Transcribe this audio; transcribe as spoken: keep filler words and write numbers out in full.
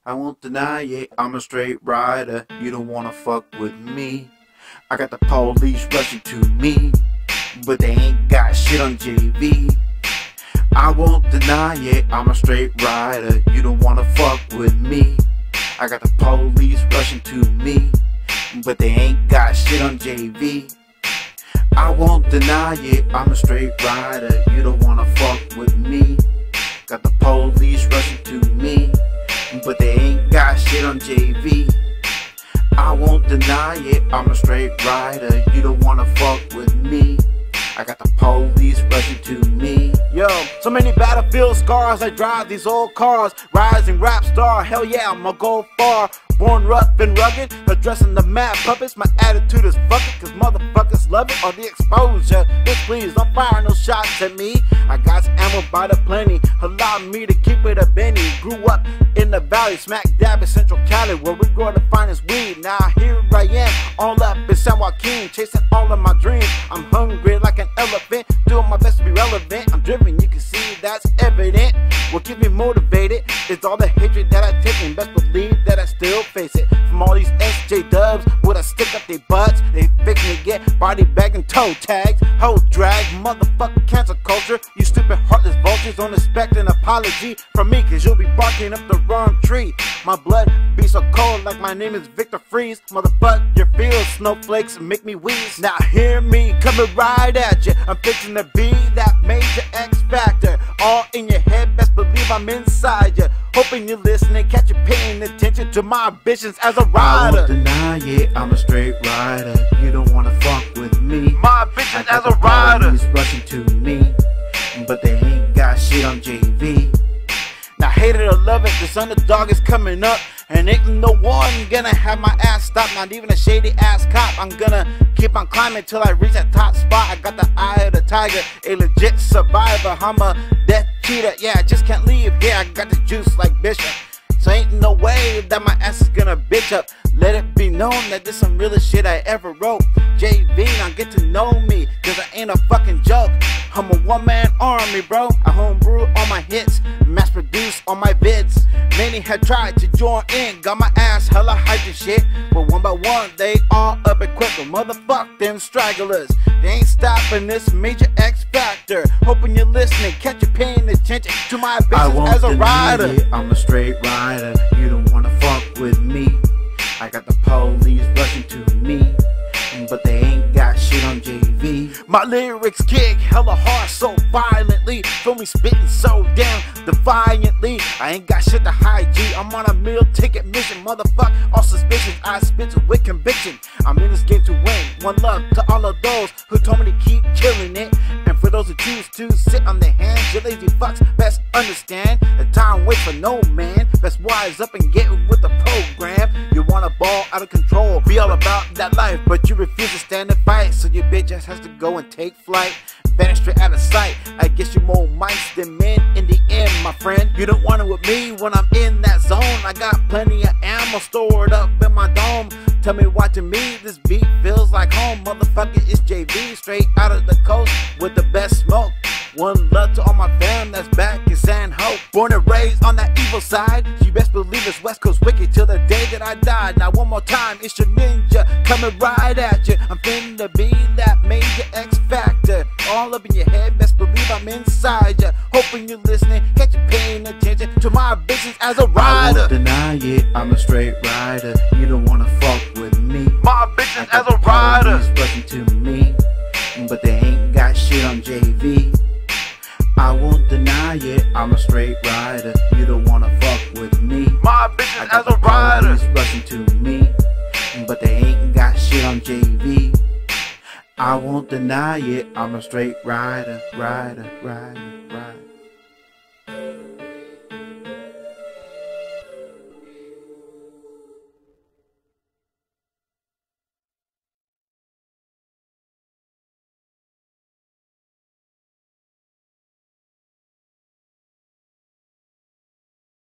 I won't deny it, I'm a straight rider. You don't wanna fuck with me. I got the police rushing to me, but they ain't got shit on J V. I won't deny it, I'm a straight rider. You don't wanna fuck with me. I got the police rushing to me, but they ain't got shit on J V. I won't deny it, I'm a straight rider. You don't wanna fuck with me. Got the police rushing to me, but they ain't got shit on J V. I won't deny it, I'm a straight rider. You don't wanna fuck with me. I got the police rushing to me. Yo, so many battlefield scars. I drive these old cars. Rising rap star, hell yeah, I'ma go far. Born rough and rugged, addressing the mad puppets. My attitude is fuck it, cause motherfuckers love it. Or the exposure, bitch please don't fire no shots at me. I got some ammo by the plenty, allow me to keep it a Benny. Grew up in the valley, smack dab in Central Cali, where we grow the finest weed. Now here I am, all up in San Joaquin, chasing all of my dreams. I'm hungry like an elephant, doing my best to be relevant. I'm driven, you can see that's evident. What keeps me motivated is all the hatred that I take, and best believe that I still face it. From all these S J dubs with a stick up their butts, they fixin' to get body bag and toe tags. Hoe drag, motherfucking cancel culture. You stupid heartless vultures don't expect an apology from me, cause you'll be barking up the wrong tree. My blood be so cold like my name is Victor Freeze. Motherfuck your feels, snowflakes make me wheeze. Now hear me coming right at you. I'm fixing to be that major X factor. All in your head, best believe I'm inside you. Hoping you're listening, catch you paying attention to my ambitions as a rider. I won't deny it, I'm a straight rider. You don't wanna fuck with me. My ambitions as a the rider. Police rushing to me, but they ain't got shit on J V. Now hate it or love it, this underdog is coming up, and ain't no one gonna have my ass stop. Not even a shady ass cop. I'm gonna keep on climbing till I reach that top spot. I got the eye of the tiger, a legit survivor. I'm a death cheater, yeah, I just can't leave here. I got the juice like Bishop, so ain't no way that my ass is gonna bitch up. Let it be known that this some realest shit I ever wrote. J V, now get to know me, cause I ain't a fucking joke. I'm a one-man army, bro. I homebrew all my hits, mass produce all my vids. Many had tried to join in, got my ass hella hyped and shit, but one by one they all up and quick. But motherfuck them stragglers, they ain't stopping this major X factor. Hoping you're listening, catch you paying attention to my business as a rider. It, I'm a straight rider. You don't wanna fuck with me. I got the police rushing to me, but they ain't got shit on J V. My lyrics kick hella hard so violently, feel me spitting so damn defiantly. I ain't got shit to hide, G. I'm on a meal ticket mission, motherfuck all suspicions. I spit with conviction. I'm in this game to win. One love to all of those who told me to keep killing it, and for those who choose to sit on their hands, you lazy fucks best understand the time waits for no man. Best wise up and get with the program. You wanna ball out of control, be all about that life, but you refuse to stand and fight, so your bitch ass has to go and take flight. Vanish straight out of sight. I guess you're more mice than men in the end, my friend. You don't want it with me when I'm in that zone. I got plenty of ammo stored up in my dome. Tell me why to me this beat feels like home. Motherfucker, it's J V, straight out of the coast with the best smoke. One love to all my fam that's back in San Ho. Born and raised on that evil side, you best believe it's West Coast wicked till the day that I die. Now one more time, it's your ninja coming right at you. I'm finna be that major X factor. All up in your head, best believe I'm inside ya. Hoping you're listening, catch you paying attention to my business as a rider. I won't deny it, I'm a straight rider. You don't wanna fuck with me. My business as a the rider. Police rushing to me, but they ain't got shit on J V. I won't deny it, I'm a straight rider. You don't wanna fuck with me. My business as a the rider. Police rushing to me, but they ain't got shit on J V. I won't deny it, I'm a straight rider, rider, rider, rider.